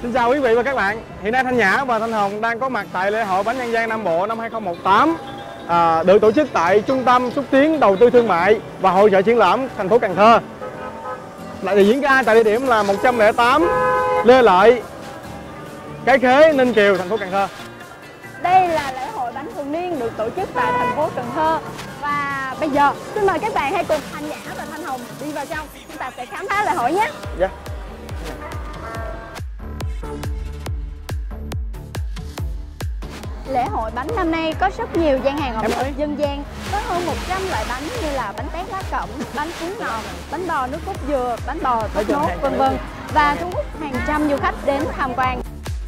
Xin chào quý vị và các bạn. Hiện nay Thanh Nhã và Thanh Hồng đang có mặt tại lễ hội bánh dân gian Nam Bộ năm 2018 được tổ chức tại Trung tâm Xúc tiến Đầu tư Thương mại và Hội chợ triển lãm thành phố Cần Thơ. Lại diễn ra tại địa điểm là 108 Lê Lợi, Cái Khế, Ninh Kiều, thành phố Cần Thơ. Đây là lễ hội bánh thường niên được tổ chức tại thành phố Cần Thơ. Và bây giờ xin mời các bạn hãy cùng Thanh Nhã và Thanh Hồng đi vào trong. Chúng ta sẽ khám phá lễ hội nhé. Yeah. Lễ hội bánh năm nay có rất nhiều gian hàng ẩm thực dân gian, có hơn 100 loại bánh như là bánh tét lá cẩm, bánh cuốn ngọt, bánh bò nước cốt dừa, bánh bò thốt nốt, vân vân, và thu hút hàng trăm du khách đến tham quan.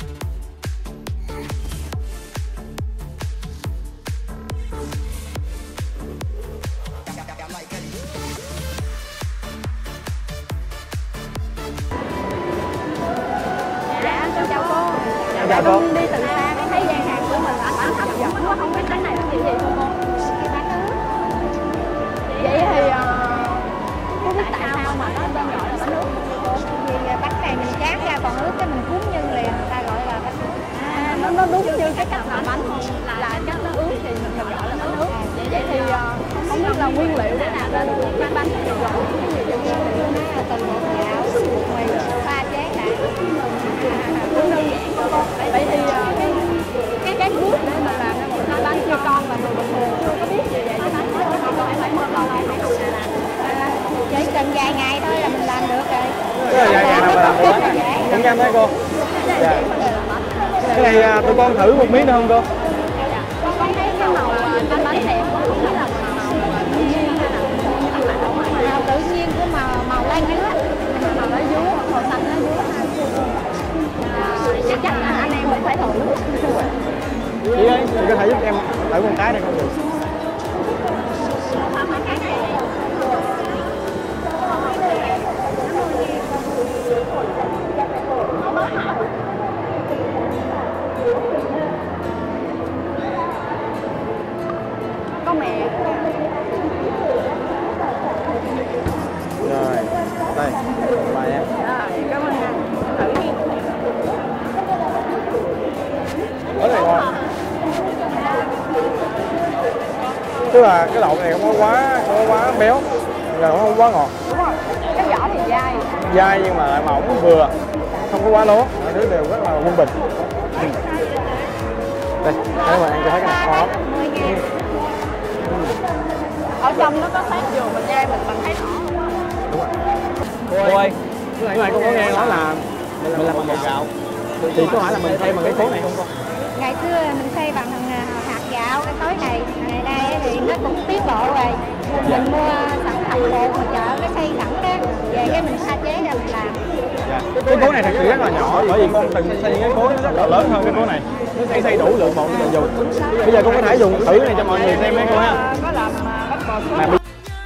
Dạ, chào cô. Dạ, cô đi từ xa thấy gian hàng của mình bánh hấp dẫn quá, không biết bánh này là kiểu gì không cô? Bánh ướt. Vậy thì không biết tại sao mà nó tên gọi là bánh ướt? Vì bánh này mình tráng ra còn ướt cái mình cuốn nhân liền, người ta gọi là bánh ướt. Nó đúng như cái cách làm bánh không? Là cách nó ướt thì mình gọi là bánh ướt. Vậy thì không biết là nguyên liệu để làm ra được cái bánh này rồi. Nó từ bột gạo, bột mì, pha chế lại. Cũng đơn giản thôi cô. Vậy thì cái bước để mà làm ra một cái bánh chưa con và người bình thường chưa có biết gì về cái bánh đó không có phải mất lâu hay không làm. Chỉ cần vài ngày thôi là mình làm được rồi. Vài ngày nào mà làm được bánh này. Cũng nhanh đấy cô. Dạ. Cái này tụi con thử một miếng được không cô? Con thấy cái màu bánh đẹp không biết là màu tự nhiên hay là Màu tự nhiên của màu lá dứa. màu lá dứa, màu xanh lá dứa. Vậy chắc là anh em mình phải thử. Chị ơi, chị có thể giúp em thử con cái này không được? Có mẹ. Rồi, đây, bài em. Rồi, cảm ơn anh. Thử đi. Rất là ngon. Tức là cái lộn này không có quá béo, rồi không quá ngọt. Đúng rồi. Cái vỏ thì dai. Dai nhưng mà mỏng vừa, không có quá lố, mọi thứ đều rất là quân bình. Đây, đây mà anh cho thấy cái này ngon lắm. Ở trong nó có sát dừa mình dai mình thấy rõ luôn. Đúng rồi. Cô ơi, cái này con có nghe nói là mình làm bằng bột gạo. Thì có hỏi là mình thay bằng cái khối này không con? Ngày xưa mình xây bằng hạt gạo, cái khối này. Ngày nay thì nó cũng tiến bộ rồi. Mình mua sản phẩm bột ở chợ cái xây sẵn đó. Về cái mình pha chế ra mình làm. Dạ. Cái khối này thật sự rất là nhỏ, bởi vì con từng xây cái khối rất là lớn hơn cái khối này. Nó sẽ xây đủ lượng bột để mình dùng. Bây giờ con có thể dùng thử cái này cho mọi người xem mấy cô ha. Có làm bánh bò sốt.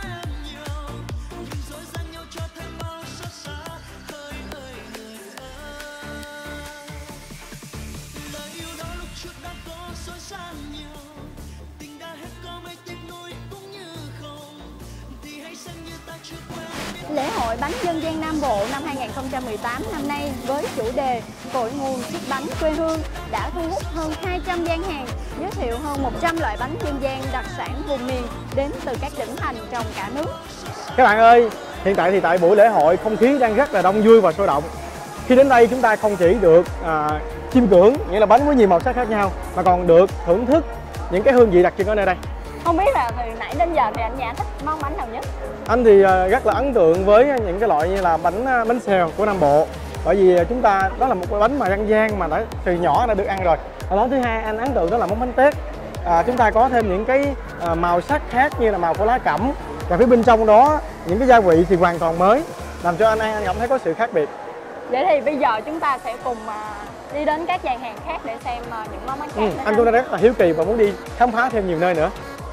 Lễ hội bánh dân gian Nam Bộ năm 2018 năm nay với chủ đề Cội nguồn chiếc bánh quê hương đã thu hút hơn 200 gian hàng, giới thiệu hơn 100 loại bánh dân gian đặc sản vùng miền đến từ các tỉnh thành trong cả nước. Các bạn ơi, hiện tại thì tại buổi lễ hội không khí đang rất là đông vui và sôi động. Khi đến đây chúng ta không chỉ được chiêm ngưỡng nghĩa là bánh với nhiều màu sắc khác nhau, mà còn được thưởng thức những cái hương vị đặc trưng ở nơi đây. Không biết là từ nãy đến giờ thì anh Nhã thích món bánh nào nhất? Anh thì rất là ấn tượng với những cái loại như là bánh xèo của Nam Bộ, bởi vì chúng ta đó là một cái bánh mà dân gian mà đã từ nhỏ đã được ăn rồi. Và món thứ hai anh ấn tượng đó là món bánh tét. Chúng ta có thêm những cái màu sắc khác như là màu của lá cẩm, và phía bên trong đó những cái gia vị thì hoàn toàn mới, làm cho anh ăn anh cảm thấy có sự khác biệt. Vậy thì bây giờ chúng ta sẽ cùng đi đến các gian hàng khác để xem những món bánh khác. Anh cũng rất là hiếu kỳ và muốn đi khám phá thêm nhiều nơi nữa.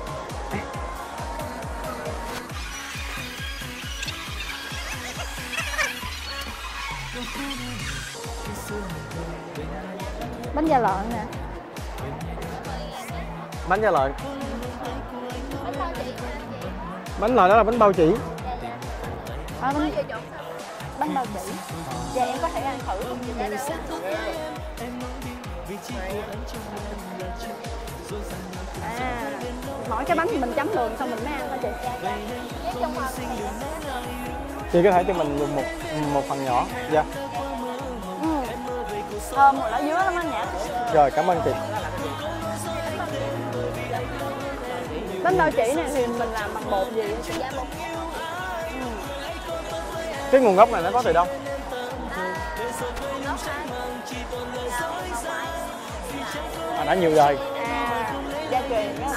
Bánh da lợn nè. Bánh da lợn. Bánh lợn đó là bánh bao chỉ. bánh bao chỉ. Dạ em có thể ăn thử không? Mỗi cái bánh thì mình chấm đường xong mình mới ăn hả chị? Chị có thể cho mình dùng một phần nhỏ. Dạ. Thơm rồi, ở dưới lắm anh nhỉ? Rồi, cảm ơn chị. Bánh bao chỉ này thì mình làm bằng bột gì? Cái nguồn gốc này nó có từ đâu? Đã nhiều đời. Gia truyền đó.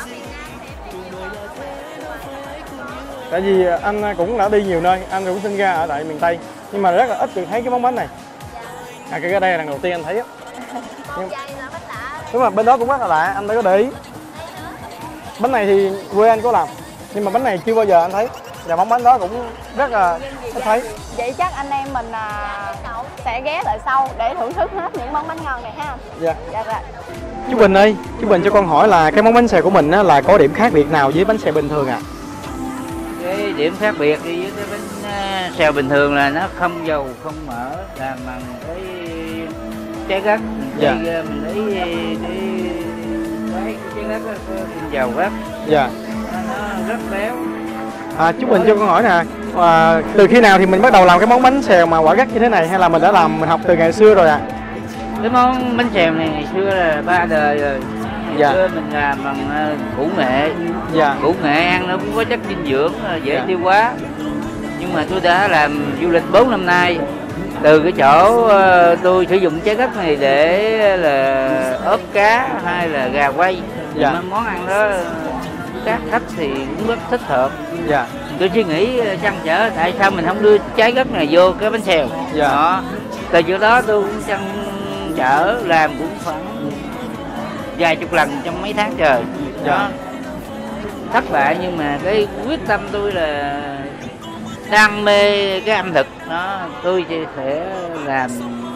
Tại vì anh cũng đã đi nhiều nơi, anh cũng sinh ra ở tại miền Tây, nhưng mà rất là ít được thấy cái món bánh này. Cái đây là lần đầu tiên anh thấy á. Đúng rồi, bên đó cũng rất là lạ, anh đã có để ý. Bánh này thì quê anh có làm, nhưng mà bánh này chưa bao giờ anh thấy. Và món bánh đó cũng rất là ít thấy. Vậy chắc anh em mình sẽ ghé lại sau để thưởng thức hết những món bánh ngon này ha. Dạ. Dạ rồi. Chú Bình ơi, chú Bình cho con hỏi là cái món bánh xèo của mình á, là có điểm khác biệt nào với bánh xèo bình thường ạ? Cái điểm khác biệt với cái bánh xèo bình thường là nó không dầu không mỡ, làm bằng cái trái gấc. Dạ. Mình lấy cái trái gấc dầu gấc. Dạ. Nó rất béo. Chú Bình cho con hỏi nè, từ khi nào thì mình bắt đầu làm cái món bánh xèo mà quả gấc như thế này, hay là mình đã làm, mình học từ ngày xưa rồi ạ? Cái món bánh xèo này ngày xưa là 3 đời rồi. Ngày xưa mình làm bằng củ nghệ. Dạ. Củ nghệ ăn nó cũng có chất dinh dưỡng, dễ tiêu hóa. Nhưng mà tôi đã làm du lịch 4 năm nay. Từ cái chỗ tôi sử dụng trái gấc này để là ốp cá hay là gà quay. Dạ. Món ăn đó các khách thì cũng rất thích hợp. Dạ. Tôi suy nghĩ trăn trở tại sao mình không đưa trái gấc này vô cái bánh xèo. Dạ. Đó. Từ chỗ đó tôi cũng trăn trở làm cũng khoảng vài chục lần trong mấy tháng trời. Dạ. Đó. Thất bại nhưng mà cái quyết tâm tôi là đam mê cái âm thực đó, tôi sẽ làm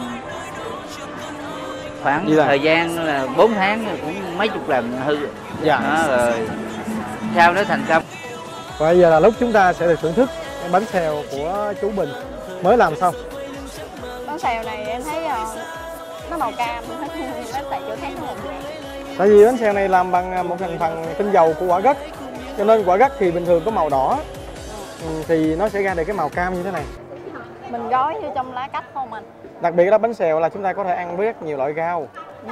khoảng thời gian là 4 tháng cũng mấy chục lần hư. Dạ. Đó, rồi sau đó thành công. Và bây giờ là lúc chúng ta sẽ được thưởng thức cái bánh xèo của chú Bình mới làm xong. Bánh xèo này em thấy nó màu cam, bánh xèo chỗ khác nó màu vàng. Tại vì bánh xèo này làm bằng một thành phần tinh dầu của quả gấc, cho nên quả gấc thì bình thường có màu đỏ, thì nó sẽ ra được cái màu cam như thế này. Mình gói vô trong lá cách không anh? Đặc biệt là bánh xèo là chúng ta có thể ăn với rất nhiều loại rau.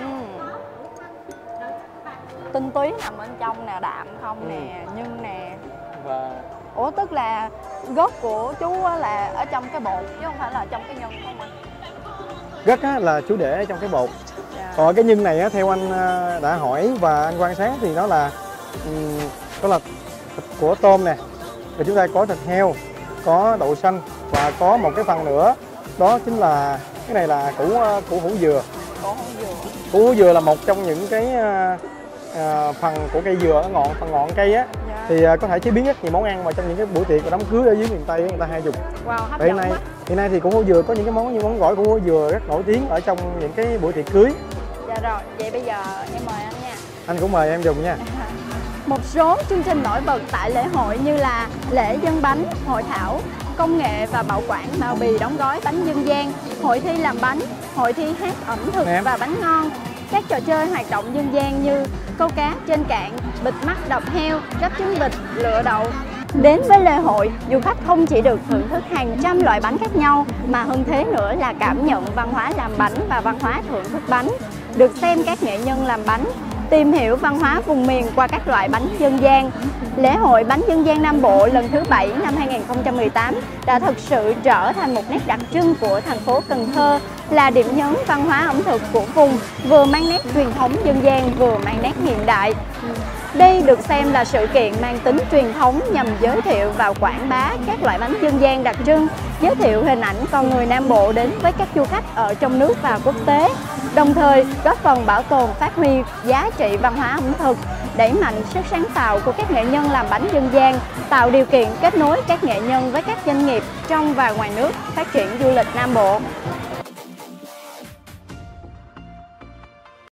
Tinh túy nằm bên trong nè, đạm không nè, nhân nè. Và ủa tức là gốc của chú là ở trong cái bột chứ không phải là trong cái nhân không anh? gấc là chú để trong cái bột. Dạ. Còn cái nhân này theo anh đã hỏi và anh quan sát thì nó là thịt của tôm nè, rồi chúng ta có thịt heo, có đậu xanh và có một cái phần nữa đó chính là cái này là củ hủ dừa. Củ hủ dừa là một trong những cái phần của cây dừa ở phần ngọn cây á. Dạ. Thì có thể chế biến rất nhiều món ăn mà trong những cái buổi tiệc và đám cưới ở dưới miền Tây người ta hay dùng. Wow, hấp dẫn quá. Hiện nay thì củ hủ dừa có những cái món như món gỏi củ hủ dừa rất nổi tiếng ở trong những cái buổi tiệc cưới. Dạ rồi, vậy bây giờ em mời anh nha. Anh cũng mời em dùng nha. Một số chương trình nổi bật tại lễ hội như là lễ dân bánh, hội thảo, công nghệ và bảo quản bao bì đóng gói bánh dân gian, hội thi làm bánh, hội thi hát ẩm thực và bánh ngon, các trò chơi hoạt động dân gian như câu cá trên cạn, bịt mắt đập heo, gấp trứng vịt, lựa đậu. Đến với lễ hội, du khách không chỉ được thưởng thức hàng trăm loại bánh khác nhau mà hơn thế nữa là cảm nhận văn hóa làm bánh và văn hóa thưởng thức bánh, được xem các nghệ nhân làm bánh, tìm hiểu văn hóa vùng miền qua các loại bánh dân gian. Lễ hội bánh dân gian Nam Bộ lần thứ 7 năm 2018 đã thực sự trở thành một nét đặc trưng của thành phố Cần Thơ, là điểm nhấn văn hóa ẩm thực của vùng, vừa mang nét truyền thống dân gian vừa mang nét hiện đại. Đây được xem là sự kiện mang tính truyền thống nhằm giới thiệu và quảng bá các loại bánh dân gian đặc trưng, giới thiệu hình ảnh con người Nam Bộ đến với các du khách ở trong nước và quốc tế, đồng thời góp phần bảo tồn phát huy giá trị văn hóa ẩm thực, đẩy mạnh sức sáng tạo của các nghệ nhân làm bánh dân gian, tạo điều kiện kết nối các nghệ nhân với các doanh nghiệp trong và ngoài nước phát triển du lịch Nam Bộ.